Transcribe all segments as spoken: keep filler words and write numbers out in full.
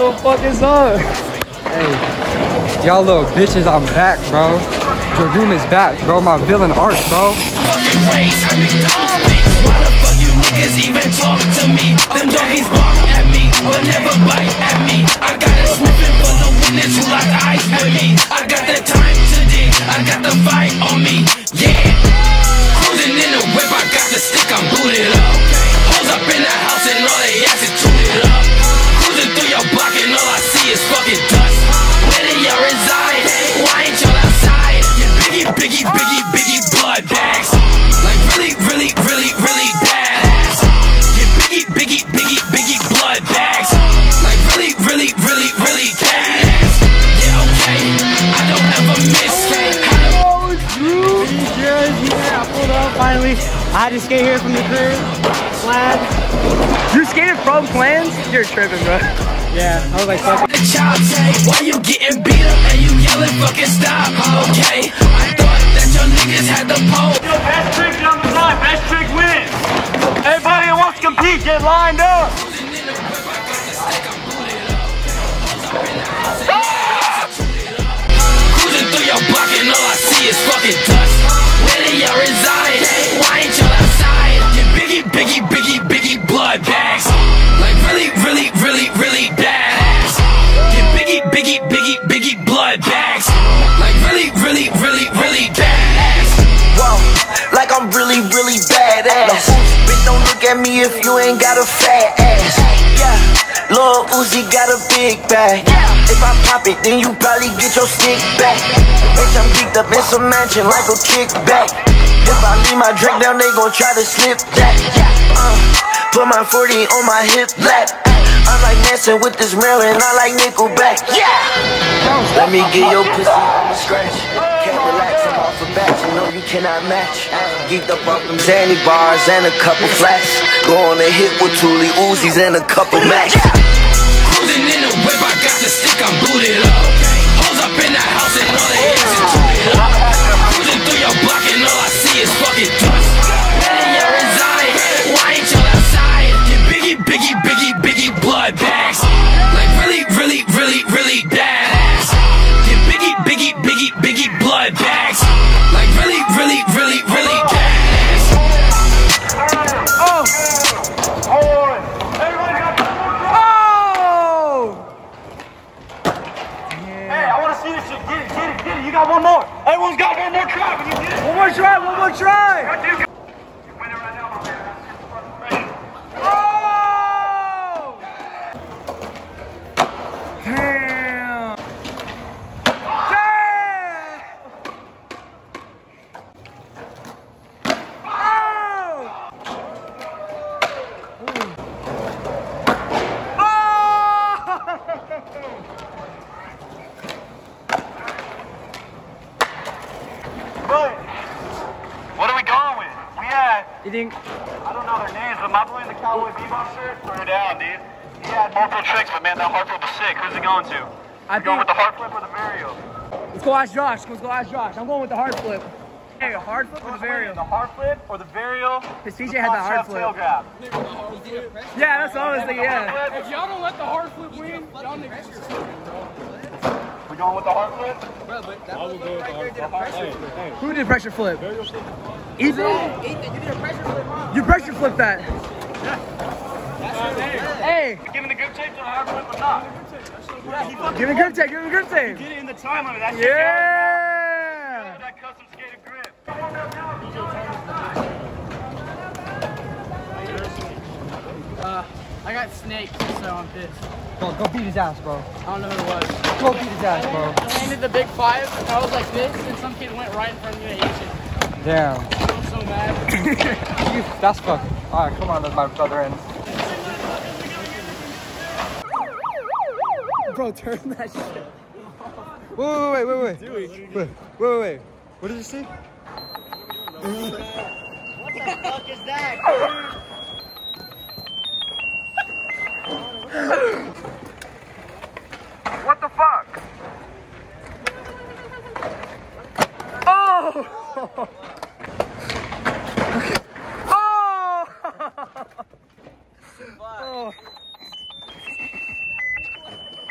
the fuck is up? Hey, y'all little bitches, I'm back, bro. Your room is back, bro. My villain arc, bro. Why the fuck you niggas even talk to me? Them doggies bark at me, but never bite at me. I got a sniffing for the witness who like ice with me. I got the time to dig, I got the fight on me. Yeah, cruising in the whip, I got the stick, I'm booted up. Hoes up in the house and all they ass is tooted up. Cruising through your block and all I see is fucking dust. Where do y'all reside? Why ain't y'all outside? Biggie, biggie, biggie, biggie blood bags. Like really, really, really, really badass. Yeah, biggie, biggie, biggie, biggie blood bags. Like really, really, really, really badass. Yeah, okay, I don't ever miss. Oh, Drew! Yeah, I pulled up finally. I had to skate here from the crib. Glad. You skated from Plans? You're tripping, bro. Yeah, I was like, fuck it. Why you getting beat up and you yelling fucking stop? Okay, I thought that your niggas had the pole. Yo, best trick on the side, best trick wins. Everybody that wants to compete, get lined up. Cruising through your block and all I see is fucking dust. Where do y'all reside? Why ain't y'all outside? Get biggie, biggie, biggie, biggie blood bags. Like really, really, really, really badass. Get biggie, biggie, biggie, biggie blood bags. Like really, really, really, really badass. Whoa, like I'm really, really badass. Bitch, don't look at me if you ain't got a fat ass. Yeah, Lil Uzi got a big bag. If I pop it, then you probably get your stick back. Bitch, I'm geeked up in some mansion like a kickback. If I leave my drink down, they gon' try to slip that. Uh, put my forty on my hip lap. I like dancing with this Maryland, I like Nickelback. Yeah! Let me get your pussy on the scratch. Can't relax, I'm off a batch, you know you cannot match. Geeked up off them Zanny bars and a couple flats. Go on a hit with Toolie Uzis and a couple Macs. Cruising in the whip, I got the stick, I'm booted up. Hoes up in the house and all they ass is tooted up. Cruising through your block and all I see is fucking dust. Where do y'all reside? Why ain't y'all outside? Get biggie, biggie, biggie, biggie blood bags. Like really, really, really, really badass. Get biggie, biggie, biggie, biggie blood bags. Like really, really, really, really badass. Oh! Oh! Everybody got Oh! Hey, I want to see this shit. Get it, get it, get it. You got one more. Everyone's got one more try. When you get it. One more try, one more try! Right there. You're winning right now, my man. Oh! Damn! Damn! Oh! But what are we going with? We had, You think? I don't know their names, but my boy in the Cowboy Bebop shirt threw down, dude. He had multiple tricks, but man, that heart flip was sick. Who's it going to? I You going think. with the heart flip or the varial? Let's go ask Josh. Let's go ask Josh. I'm going with the hard flip. Hey, a hard flip or the Who's winning, varial? the heart flip or the varial? Because T J had the hard flip. Tail grab. Yeah, that's what I was thinking, yeah. If y'all don't let the hard flip win, y'all niggas are stupid, bro. We going with the heart flip? Bro, but that was right there did a pressure flip. Who did pressure flip? Ethan? Ethan, you did a pressure flip, huh? You pressure flipped that. Hey, Giving the grip tape to the hard flip or not? Yeah, he fucking give me grip tape, give me grip tape. get it in the time limit. That shit Yeah. that custom skated grip. Uh, I got snaked, so I'm pissed. Go, go beat his ass, bro. I don't know who it was. Go beat his ass, bro. I landed the big five, and I was like this, and some kid went right in front of me and I hit it. Damn. I'm so mad. That's fucking. Alright, come on, let my brother in. Bro, turn that shit. Wait, wait, wait, wait, wait. Wait, wait, wait, wait. What did you say? What the fuck is that? What the fuck? Oh! Oh! Oh!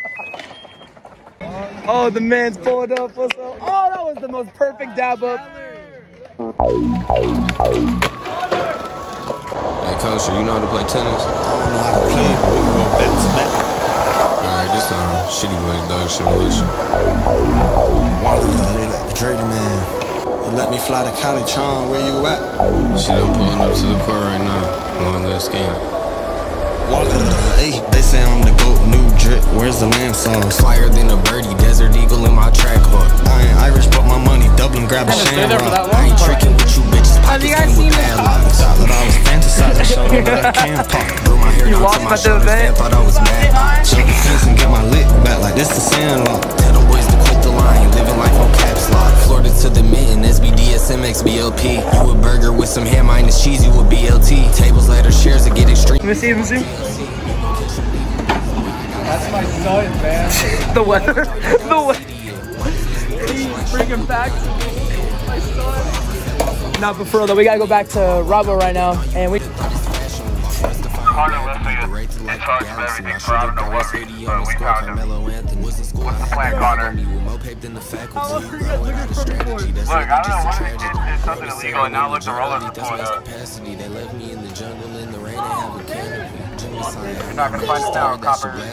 Oh, the man's pulled up. What's up? Oh, that was the most perfect dab up. Hey, Kosher, you know how to play tennis? I don't know how to play it, but we go back to back. Alright, this time, shitty boys, dog shit militia. Water, they like the dirty man. They let me fly to Cali, Tron, where you at? Shit, I'm pulling up to the court right now. Going to the skin. Water, hey, they say I'm the GOAT, new drip, where's the lamb sauce? Flyer than a birdie, desert eagle in my track hawk. I ain't Irish, but my money Dublin, grab a shamrock. I ain't tricking with you bitches, pockets came with padlocks. Thought that I was fantasizing, showed them that I can pop. Blew my hair down to my shoulders, man, thought I was mad. Jump the fence and get my lick back like this the sandlot. Tell them boys to quit the line, living life on caps lock. Florida to the mitten, S B D, S M X, B L P. You a burger with some ham minus cheese, you a B L T. Tables, ladder, shares to get extreme. Let me see, let me see. That's my son, man. The weather. The weather. He's bringing back to me. My son. Nah, but for real though, we gotta go back to Rabo right now, and we. Carter, listen, in charge of everything, so I don't know what reason, but we found him. What's the plan, Carter? Look, I don't know what it did, did something illegal, and now look, the rollers are pulling up. You're not gonna find us now, Copper. I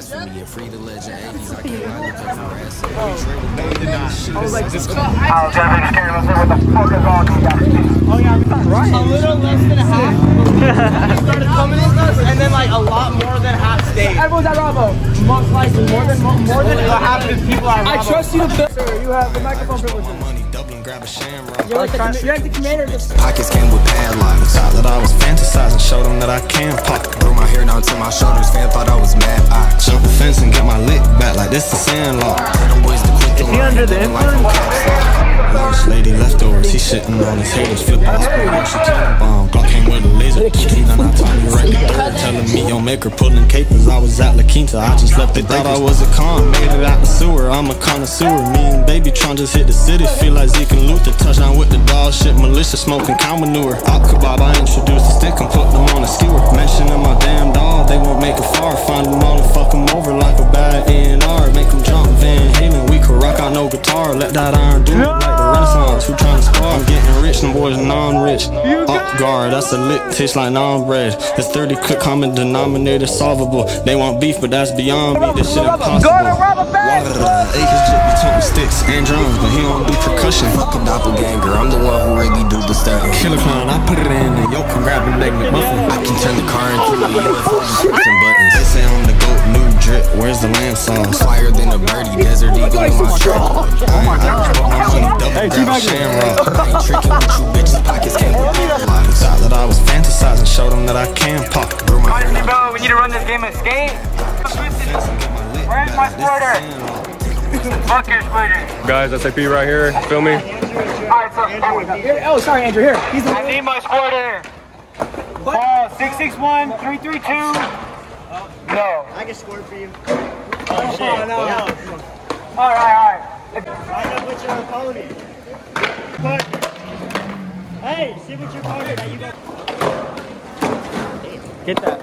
was like, just. I was getting scared, let's see what the fuck is on you guys. Oh yeah, we got right. A little less than half started coming in us, and then like a lot more than half stayed. Everyone's at Rabo. Most likely, more than more than half of the people are at Rabo. I trust you to build. Sir, you have the microphone privileges. Dublin, grab a shamrock. You're like the, you're like the commander of this. Pockets came with padlocks. Thought that I was fantasizing, showed them that I can pop. Blew my hair down to my shoulders, fam thought I was mad. I Jump the fence and get my lick back like this the sandlot. tell them boys to quit the line, under the living life on caps lock. This lady leftovers, he shitting on his haters, flip out his spray, she cannon bomb. Glock came with a laser, then I told me right the third, telling me yo maker pulling capers. I was at La Quinta, I just left. They thought I was a con, made it out the sewer. I'm a connoisseur. Me and BabyTron just hit the city, feel like Zeke and Luther. Touchdown with the dog shit, militia smoking cow manure. Out kebab, I introduced the stick and put them on a skewer. Mentioning my damn dog, they won't make it far. Find them all and fuck them over like a bad A and R. Make them jump Van Halen, we could rock out no guitar. Let that iron do it like the Renaissance. Who tryna spar? I'm getting rich, them boys non-rich. Up guard, that's a lit taste like non-bread. It's thirty quick common denominator solvable. They want beef, but that's beyond me. This shit impossible. Water, hey, his jit be talking sticks and drums, but he don't do percussion. Fuck a doppelganger, I'm the one who really do the stuff. Killer clown, I put it in the yoke and grab a leg McMuffin. I can turn the car into a U F O, pressing buttons. They say I'm the GOAT, new drip, where's the lamb sauce? Flyer than a birdie, desert eagle in my track. I ain't Irish, but my money double, grab a shamrock. I ain't tricking with you bitches, pockets came with padlocks. Thought that I was fantasizing, showed them that I can pop. Blew my hair down. Bro, we need to run this game of skate. Where's my splitter? Fuck your splitter. Guys, S A P right here. Feel me? Alright, so, Oh, sorry, Andrew. Here. He's the. I need my splitter. Uh, six six one, three three two. No. I can score for you. Oh, shit. Oh, no, no. Alright, alright. Line up with your opponent. But, hey, see what your opponent that you got. Get that.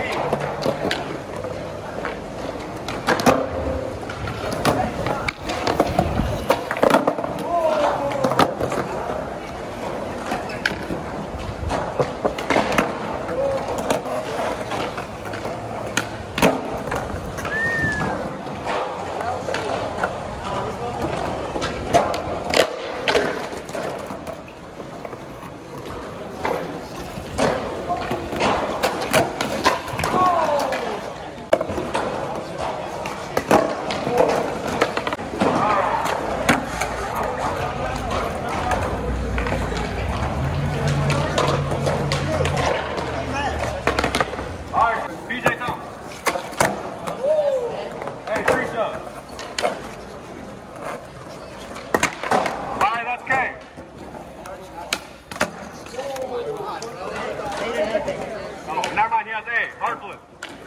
Never mind, he has A. Hard flip.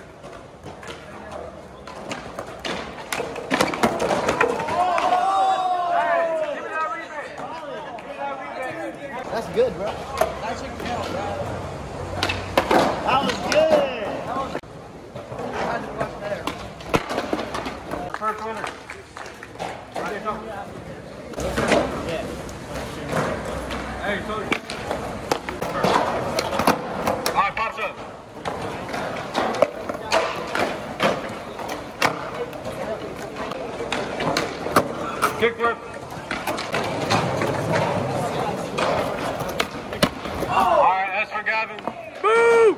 That's good, bro. That should count, bro. That was good. First winner. something. Yeah. Hey, Tony. Alright, pops up. Kick flip. Alright, that's for Gavin. Boo!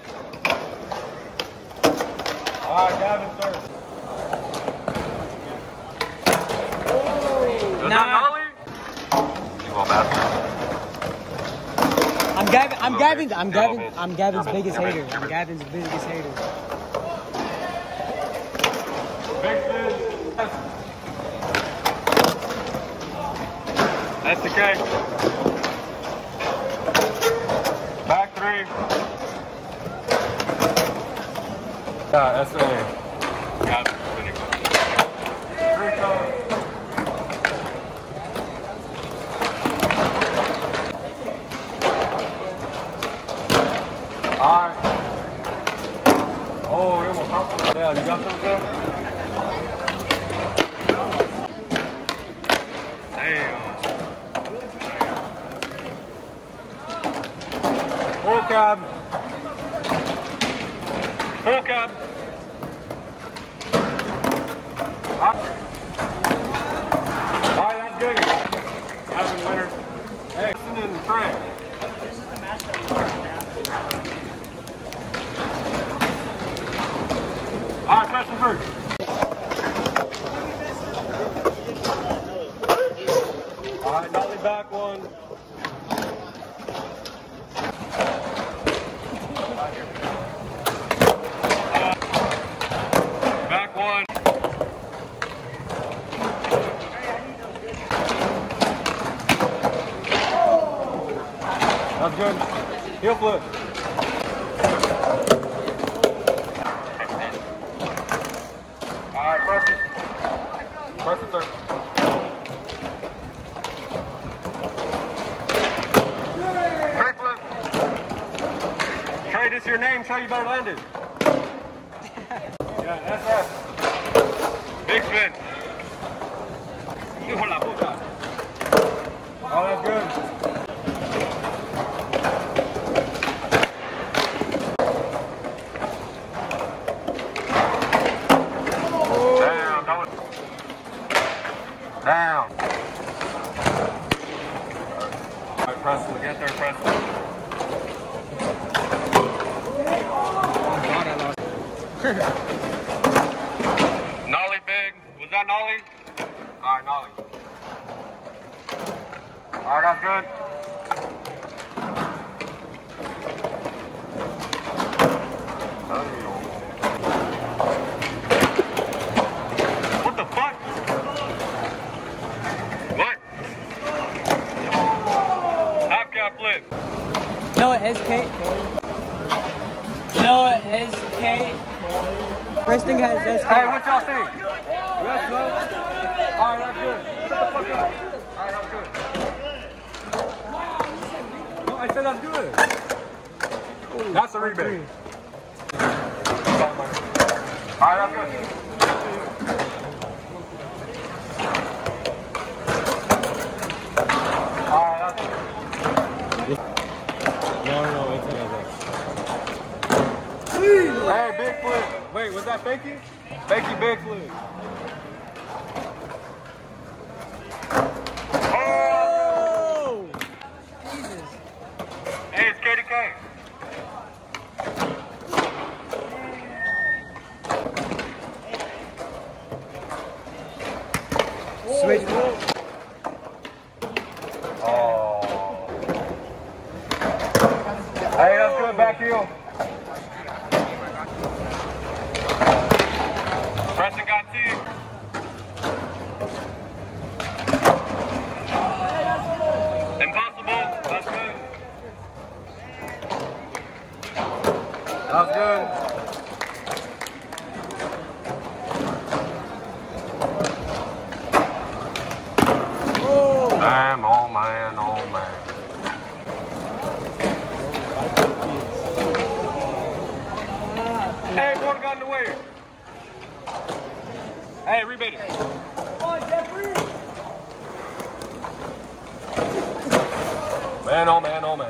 Alright, Gavin third. Nah. I'm Gavin. I'm Gavin's. I'm Gavin. I'm Gavin's biggest hater. I'm Gavin's biggest hater. Big spin. That's the cake. Back three. Yeah, that's the Got it. Three times. Alright. Oh, you almost popped it. Yeah, you got something there? Damn. Full cab. Full cab. Alright, that's good. Having winner. Hey, listen in the track. Alright, press the first. Alright, nollie back one. Back one. That's good. Heel flip. Alright, press it. Press the third. Straight flip. Trey, this is your name. Trey, you better land it. Yeah, that's that. Big spin. Hijo la puta. Oh, that's good. Down. Alright, press it. Get there, press it. Nollie big. Was that nollie? Alright, nollie. Alright, that's good. What the fuck? What? Half cap flip. No, S K. No, S K. First thing has S K. Hey, what y'all think? Yes, no? Alright, that's good. Shut the fuck up. Alright, that's good. No, I said that's good. That's a rebate. Alright, that's good. Alright, that's good. No, no, it's another. Hey, big flip. Wait, was that fakey? Fakey big flip. Oh! Jesus. Hey, it's K D K. Switch. Oh. Hey, that's good. Back heel. Press and got teeth. Impossible. That's good. That was good. Damn, oh man, oh man. Hey, one got in the way. Hey, rebate it. Man, oh man, oh man.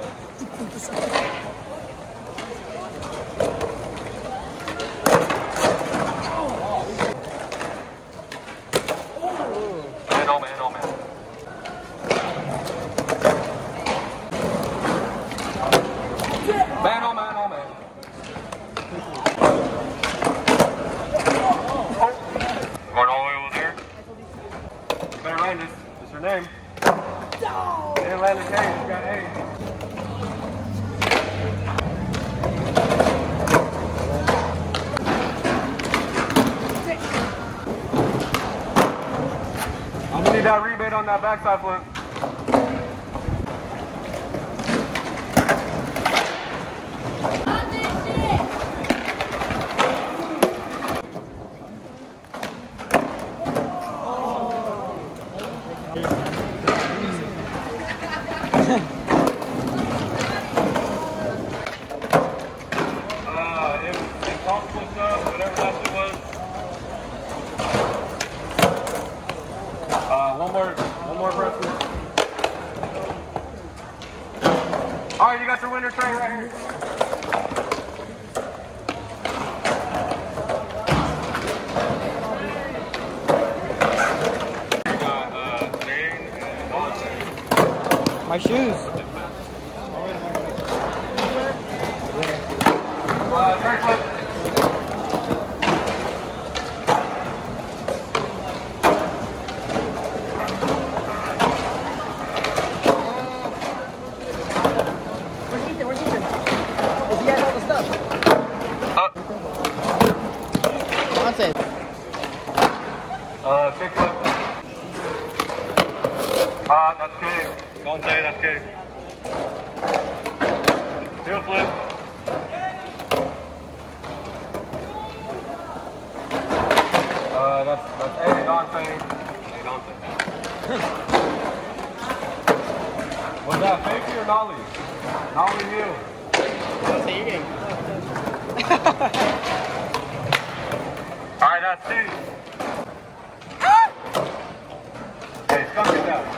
Man, oh man, oh man. Man, oh man, oh man. Going all the way over there. You better land this. What's your name? They didn't land his name. He's got A. I'm gonna need that rebate on that backside flip. All right, you got your winner tray right here. You got uh, Jane and Dawn. My shoes. Uh, tray flip. Uh, kick flip. Ah, uh, that's good. Don't say that's good. Heel flip. Uh, that's, that's A, Dante. A, Dante. Was that fakey or nollie? Nollie heel. That's eating. Alright, that's C. Hey, skunk it down.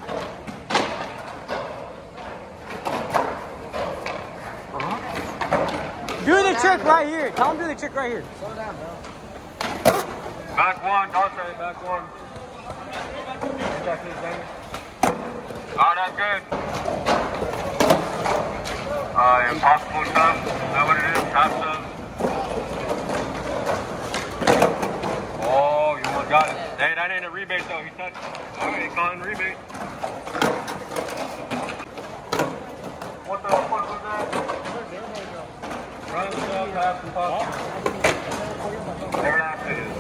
Uh-huh. Do the trick right here. Tell him to do the trick right here. Slow down, bro. Back one, Dante, back one. Check his thing. Oh, that's good. Uh, impossible shove. Is that what it is? Half shove. Oh, you almost got it. Hey, that ain't a rebate though. He touched. Okay, he caught in rebate. What the fuck was that? Run shove, half impossible. Never asked it.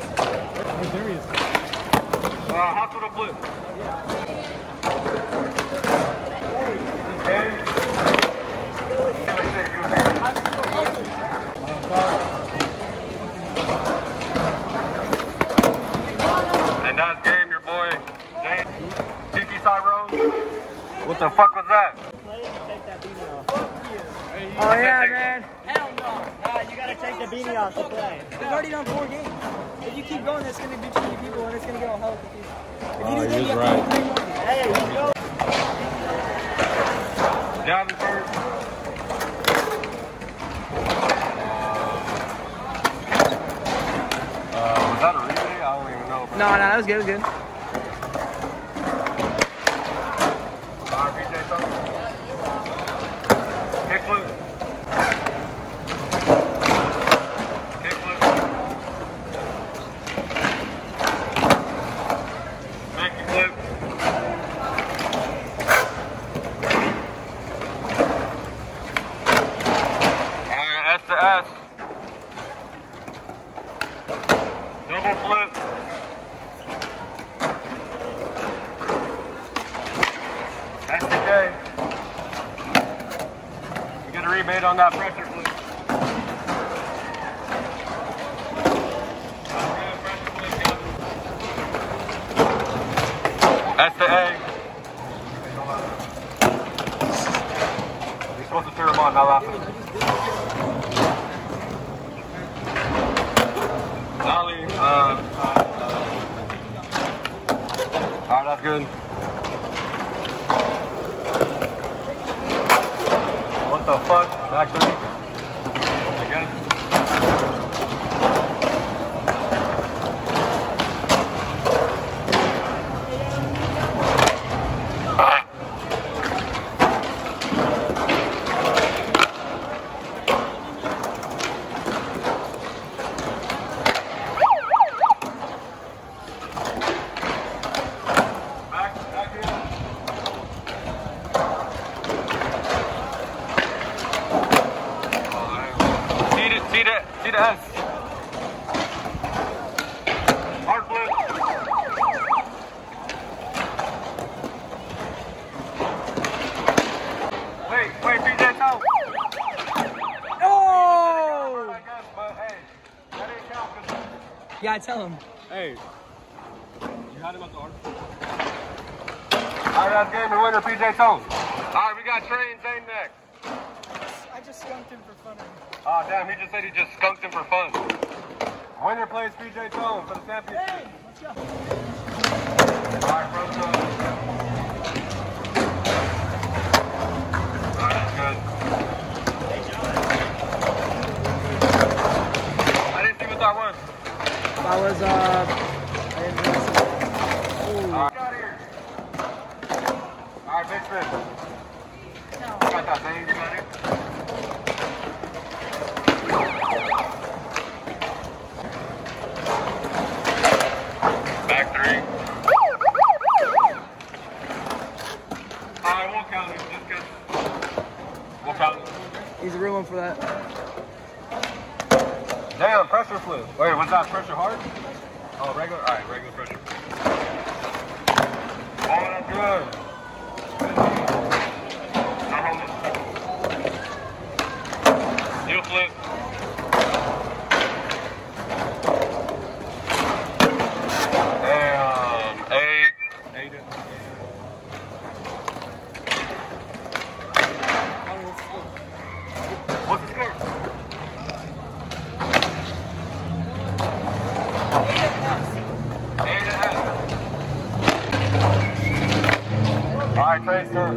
Uh, hospital flip. Okay. And that's game, your boy. Jane. Tiki side row. What the fuck was that? Oh yeah, man. Hell no. Nah, you gotta take the beanie off to play. We've already done four games. If you keep going, there's gonna be too many people and it's gonna get all hell confused. If you do that, you have to do three more. Hey, let's go. Gavin first. Uh, was that a rebate? I don't even know. Bro. No, no, that was good, it was good. Alright, B J, something. Kick flip. Kick flip. Make you flip. Alright, S to S. Double flip. S to K. You get a rebate on that pressure flip. S to A. You're supposed to cheer him on, not laugh at him. Nollie, uh, uh, Alright, that's good. What the fuck? Back three. Again. See the S. Hard flip. Wait, wait, P J toe. Oh! I guess, but hey, that didn't count. Yeah, I tell him. Hey, you had him at the arm. Alright, that's game. The winner, P J toe. Alright, we got Trey and Zane next. I just skunked him for fun. Oh, damn, he just said he just skunked him for fun. Winner plays P J Tone for the championship. Hey, let's go. Alright, bro, go. Alright, that's good. I didn't see what that was. That was, uh, I didn't really see it. Alright, get out of here. Alright, big spin. You got that thing, you got it? Back three. Alright, we'll count it. Just good. We'll count it. He's a real one for that. Damn, pressure flip. Wait, was that pressure hard? Oh, regular? Alright, regular pressure. Oh, that's good. Not holding. Heel flip. What's the score? Eight and a half. All right, Trey's turn.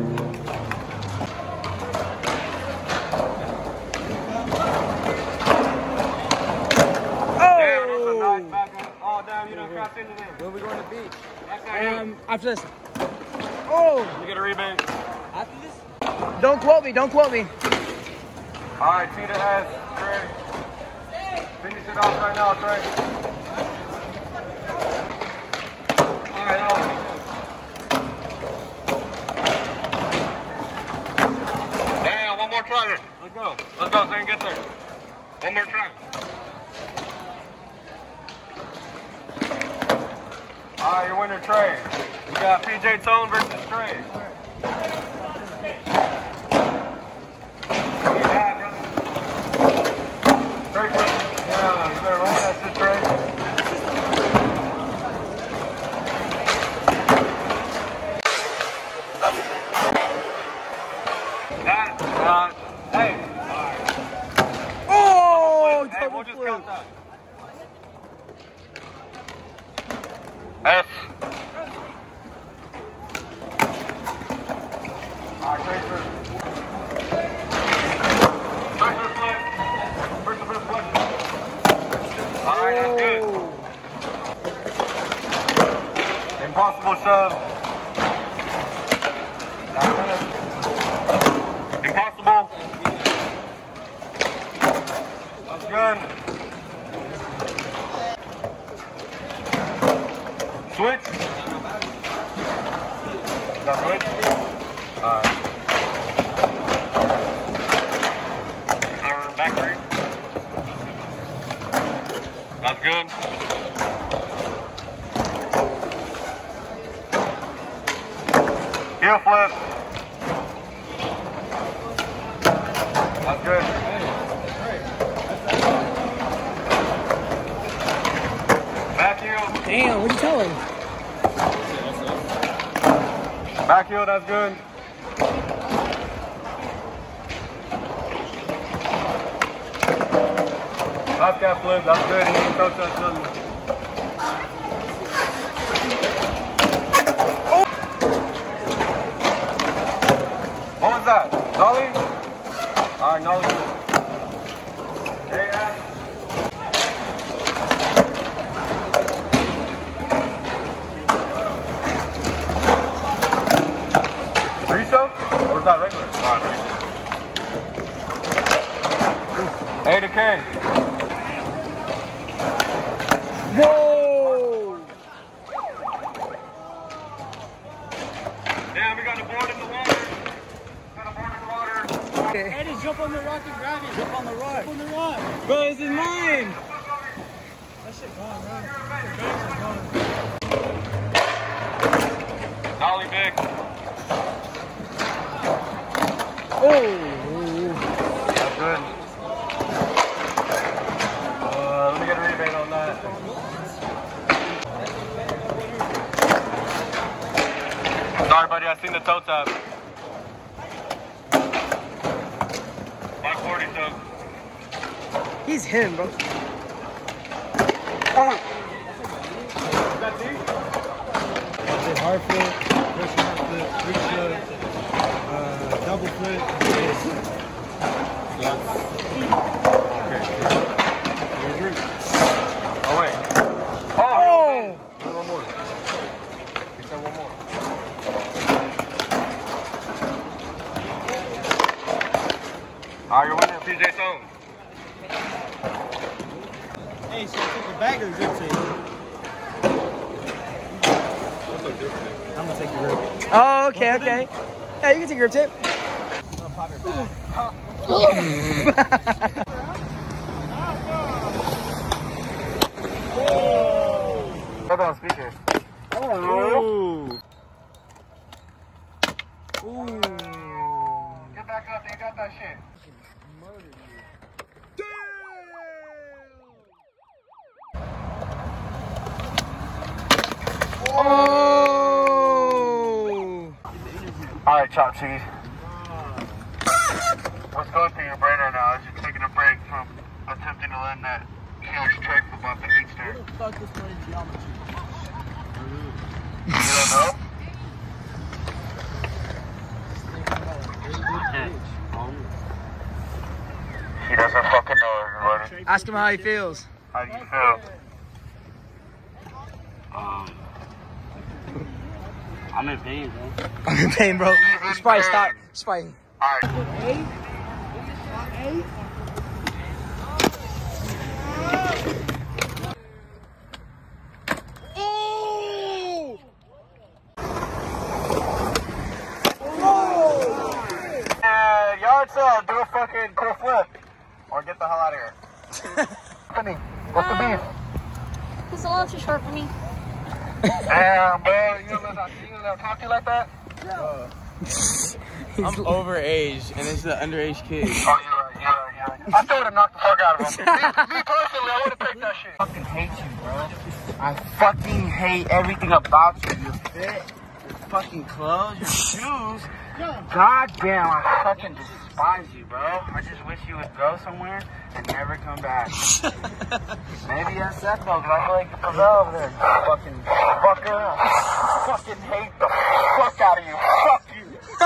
Oh! Damn, that's a nice back end. Oh, damn, you done crossed into them. Where are we going to beach? That's not you. Um, after this. Oh! You get a rebound. After this? Don't quote me, don't quote me. All right, T to S, Trey. Finish it off right now, Trey. All right, now. Damn, one more try. Let's go. Let's go, Zane, get there. One more try. All right, your winner, Trey. We got P J Tone versus Trey. F. Alright, Tracer. Tracer flip. First flip flip. Alright, that's good. Impossible shove. That's it. Impossible. That's good. Switch. That switch. Alright. Our back three. That's good. Heel flip. That's good. Back heel. Damn, what'd you tell him? Back heel, that's good. Top cap flip, that's good. He didn't coach us nothing. Nolly? Alright, Nolly. There you are. Or is that regular? Alright. A to K. Whoa! Damn, we got a board in the water. Got a board in the water. Okay. Eddie, jump on the rock and grab it. Jump on the rock. Jump on the rock. Bro, this is mine. That shit gone, bro. That shit gone. Nolly big. Oh. That's good. Uh, let me get a rebate on that. Sorry, buddy, I seen the toe tap. five forty, so. He's him, bro. Oh. Is that deep? It's hard flip, push hard flip, reach flip, uh, double flip. Yeah. Okay. Oh, wait. Oh! Oh. One more. He said one more. Alright, you're winning P J Sones. Hey, so take the bag or the grip tape? I'm gonna take the grip. Oh, okay, okay. Yeah, you can take your tip. I'm gonna pop your bag. Hold on, speaker. Oh. Ooh. Get back up, you got that shit. Oh. Alright, chop cheese. What's going through your brain right now is you're taking a break from attempting to learn that huge trick about the eight stir. What the fuck is playing geometry? You don't know? He doesn't fucking know, everybody. Ask him how he feels. How do you feel? Um, I'm in pain, bro. I'm in pain, bro. You should probably stop. You should probably. Alright. And yard sale, do a fucking cool flip. Or get the hell out of here. Honey, what's the beef? It's a little too short for me. Damn, bro, you don't let them talk to you like that? Uh, I'm overage, and this is an underage kid. Oh, you're right, you're right, you're right. I still would have knocked the fuck out of him. me, me personally, I would have picked that shit. I fucking hate you, bro. I fucking hate everything about you. Your fit, your fucking clothes, your shoes. God damn, I fucking despise you, bro. I just wish you would go somewhere and never come back. Maybe that's that though, because I feel like you prevail over there. You fucking fucker. I fucking hate the fuck out of you. Fuck you.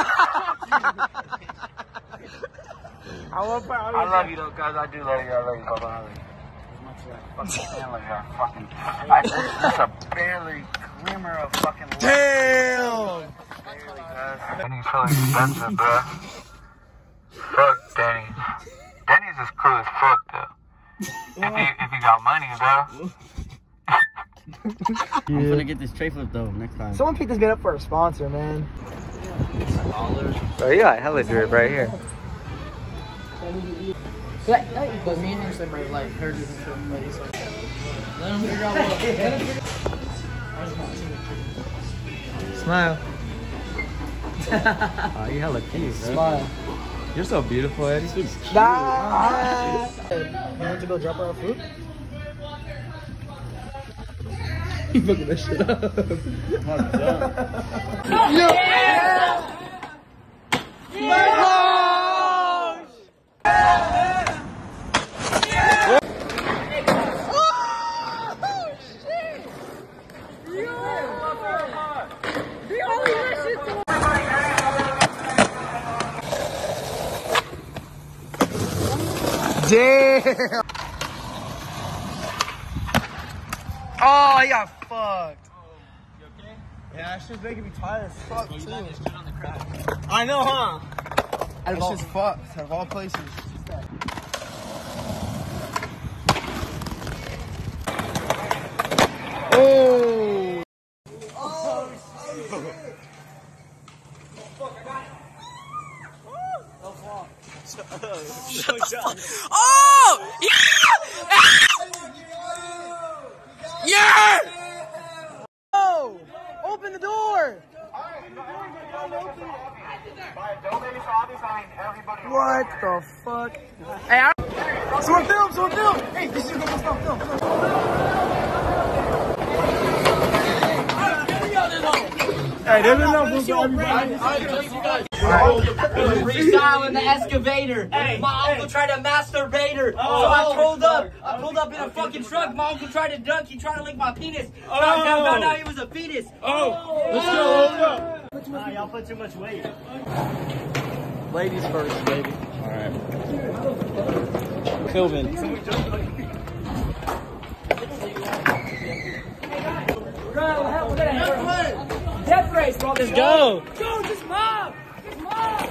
I love, I love you though, guys. I do love you. I love you, Papa. I love you. Fucking family, you're fucking. I just, just a barely glimmer of fucking life. Damn! Barely, guys. Danny's so expensive, bro. Fuck Danny's. Danny's is cool as fuck, though. If you, if you got money, bro. I'm gonna get this tray flip though next time. Someone picked this man up for a sponsor, man. Dollars. Bro, you got hella drip right here. Yeah, but me and him said, right, like, heard this and shit, but he's like, let him figure out what. Let him figure out. Smile. Oh, you hella cute, bro. Smile. You're so beautiful, Eddie. Nah. You want to go drop our food? You fucking that shit up. Yeah! Yeah! Damn. Oh, he got fucked. You okay? Yeah, that shit's making me tired as fuck, Oh, you too. landed straight on the crack. I know, huh? That's just fucked. Out of all places. Oh. Oh! Yeah! Yeah! Oh! Open the door! What the fuck? Hey, I someone film, someone film! Hey, this is gonna go film, film, film. Hey, there's enough room for everybody. Freestyle in the excavator. Hey, my uncle hey. tried to masturbate her. Oh, so I pulled up. I pulled up in a fucking truck. My uncle tried to dunk. He tried to lick my penis. Oh. Found out, found out he was a fetus. Oh, let's go, let's go. Nah, y'all put too much weight. Ladies first, baby. All right. Kelvin. Death race, bro. Let's go. Go, just mob. Just mob.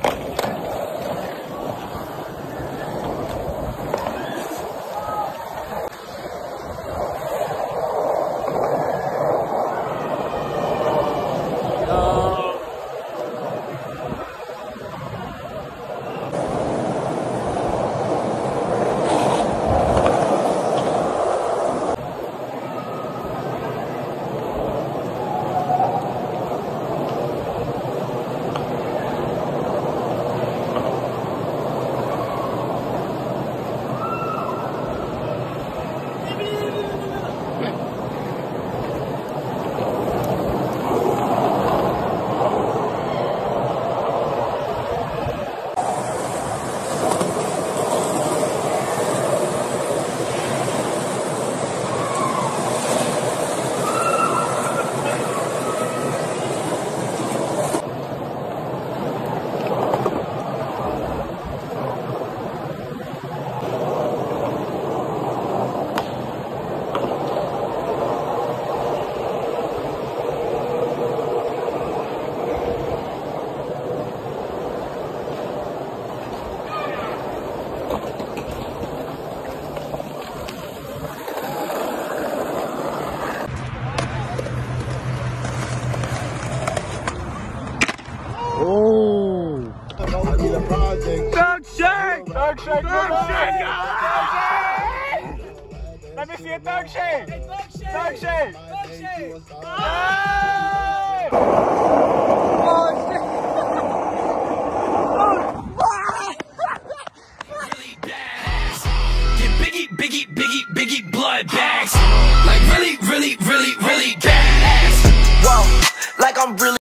Thug shake! Thug shake! Thug shake! Let me see a thug shake! Thug shake! Thug shake! Oh,